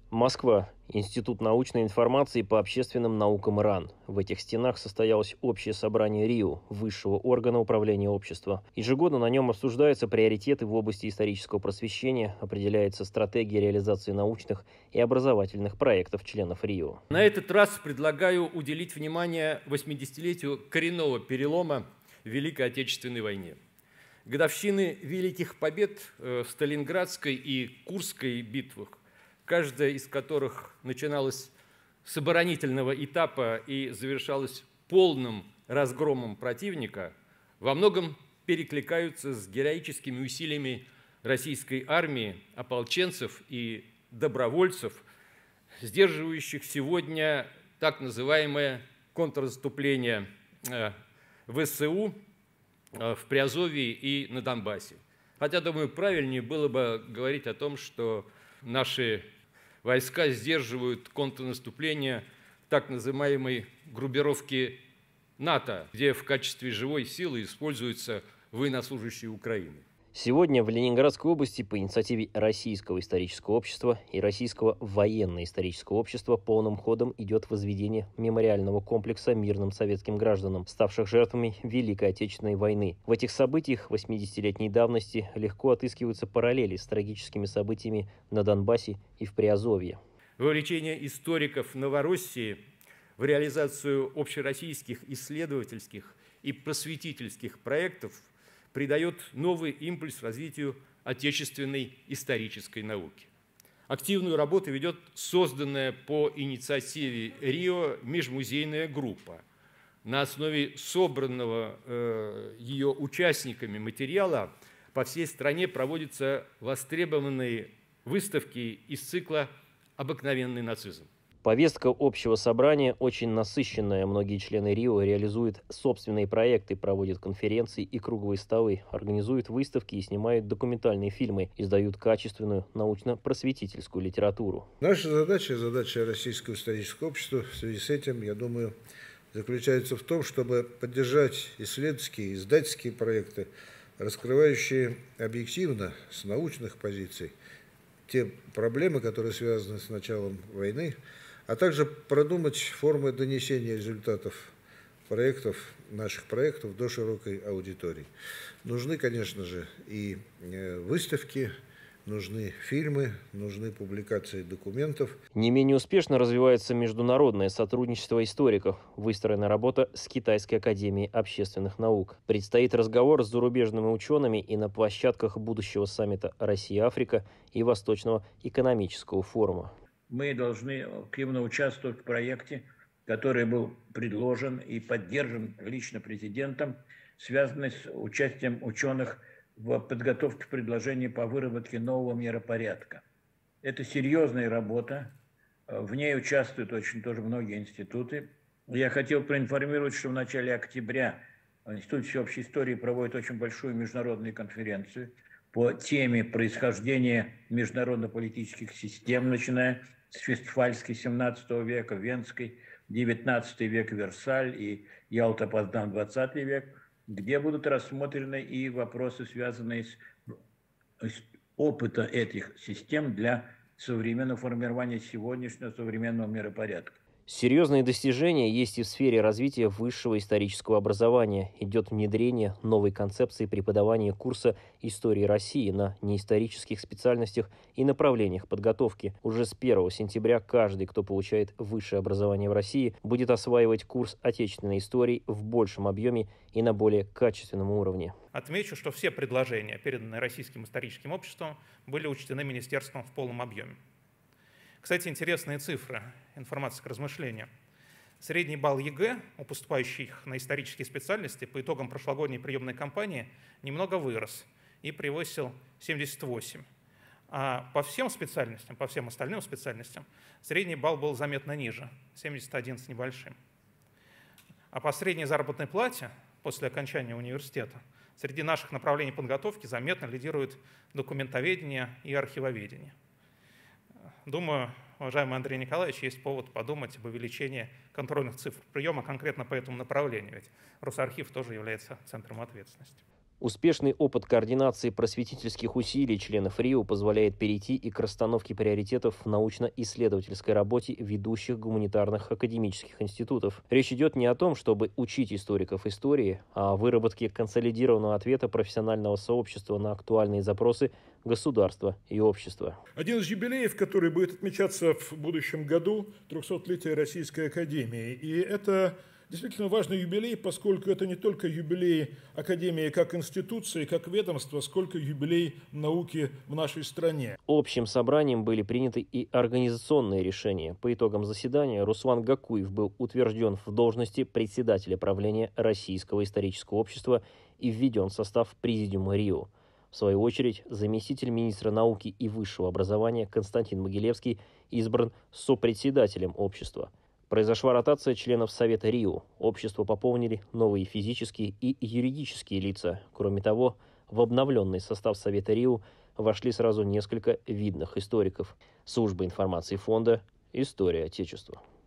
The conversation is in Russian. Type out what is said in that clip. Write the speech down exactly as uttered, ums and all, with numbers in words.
Москва. Институт научной информации по общественным наукам РАН. В этих стенах состоялось общее собрание РИО, высшего органа управления общества. Ежегодно на нем обсуждаются приоритеты в области исторического просвещения, определяется стратегия реализации научных и образовательных проектов членов РИО. На этот раз предлагаю уделить внимание восьмидесятилетию коренного перелома в Великой Отечественной войне. Годовщины великих побед в Сталинградской и Курской битвах, каждая из которых начиналась с оборонительного этапа и завершалась полным разгромом противника, во многом перекликаются с героическими усилиями российской армии, ополченцев и добровольцев, сдерживающих сегодня так называемое контрнаступление ВСУ в Приазовье и на Донбассе. Хотя, думаю, правильнее было бы говорить о том, что наши войска сдерживают контрнаступление так называемой группировки НАТО, где в качестве живой силы используются военнослужащие Украины. Сегодня в Ленинградской области по инициативе Российского исторического общества и Российского военно-исторического общества полным ходом идет возведение мемориального комплекса мирным советским гражданам, ставших жертвами Великой Отечественной войны. В этих событиях восьмидесятилетней давности легко отыскиваются параллели с трагическими событиями на Донбассе и в Приазовье. Вовлечение историков Новороссии в реализацию общероссийских исследовательских и просветительских проектов придает новый импульс развитию отечественной исторической науки. Активную работу ведет созданная по инициативе РИО межмузейная группа. На основе собранного э, ее участниками материала по всей стране проводятся востребованные выставки из цикла «Обыкновенный нацизм». Повестка общего собрания очень насыщенная. Многие члены РИО реализуют собственные проекты, проводят конференции и круглые столы, организуют выставки и снимают документальные фильмы, издают качественную научно-просветительскую литературу. Наша задача, задача Российского исторического общества в связи с этим, я думаю, заключается в том, чтобы поддержать исследовательские, издательские проекты, раскрывающие объективно, с научных позиций, те проблемы, которые связаны с началом войны, а также продумать формы донесения результатов проектов, наших проектов до широкой аудитории. Нужны, конечно же, и выставки, нужны фильмы, нужны публикации документов. Не менее успешно развивается международное сотрудничество историков. Выстроена работа с Китайской академией общественных наук. Предстоит разговор с зарубежными учеными и на площадках будущего саммита Россия-Африка и Восточного экономического форума. Мы должны активно участвовать в проекте, который был предложен и поддержан лично президентом, связанный с участием ученых в подготовке предложений по выработке нового миропорядка. Это серьезная работа, в ней участвуют очень тоже многие институты. Я хотел проинформировать, что в начале октября Институт всеобщей истории проводит очень большую международную конференцию по теме происхождения международно-политических систем, начиная с Вестфальской семнадцатого века, Венской девятнадцатый век, Версаль и Ялта-Поздан двадцатый век, где будут рассмотрены и вопросы, связанные с, с опытом этих систем для современного формирования сегодняшнего современного миропорядка. Серьезные достижения есть и в сфере развития высшего исторического образования. Идет внедрение новой концепции преподавания курса истории России на неисторических специальностях и направлениях подготовки. Уже с первого сентября каждый, кто получает высшее образование в России, будет осваивать курс отечественной истории в большем объеме и на более качественном уровне. Отмечу, что все предложения, переданные Российским историческим обществом, были учтены министерством в полном объеме. Кстати, интересные цифры, информация к размышлению. Средний балл ЕГЭ у поступающих на исторические специальности по итогам прошлогодней приемной кампании немного вырос и превысил семьдесят восемь. А по всем специальностям, по всем остальным специальностям, средний балл был заметно ниже, семьдесят один с небольшим. А по средней заработной плате после окончания университета среди наших направлений подготовки заметно лидируют документоведение и архивоведение. Думаю, уважаемый Андрей Николаевич, есть повод подумать об увеличении контрольных цифр приема конкретно по этому направлению, ведь Росархив тоже является центром ответственности. Успешный опыт координации просветительских усилий членов РИО позволяет перейти и к расстановке приоритетов в научно-исследовательской работе ведущих гуманитарных академических институтов. Речь идет не о том, чтобы учить историков истории, а о выработке консолидированного ответа профессионального сообщества на актуальные запросы государства и общества. Один из юбилеев, который будет отмечаться в будущем году, трехсотлетие Российской Академии. И это действительно важный юбилей, поскольку это не только юбилей Академии как институции, как ведомства, сколько юбилей науки в нашей стране. Общим собранием были приняты и организационные решения. По итогам заседания Руслан Гакуев был утвержден в должности председателя правления Российского исторического общества и введен в состав президиума РИО. В свою очередь, заместитель министра науки и высшего образования Константин Могилевский избран сопредседателем общества. Произошла ротация членов Совета РИО. Общество пополнили новые физические и юридические лица. Кроме того, в обновленный состав Совета РИО вошли сразу несколько видных историков. Служба информации фонда «История Отечества».